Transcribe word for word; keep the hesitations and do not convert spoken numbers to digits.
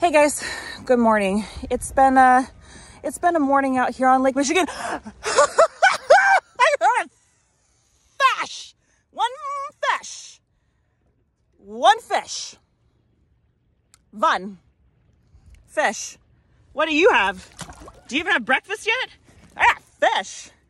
Hey guys, good morning. It's been a, it's been a morning out here on Lake Michigan. I got a fish, one fish, one fish, one fish. What do you have? Do you even have breakfast yet? I got fish.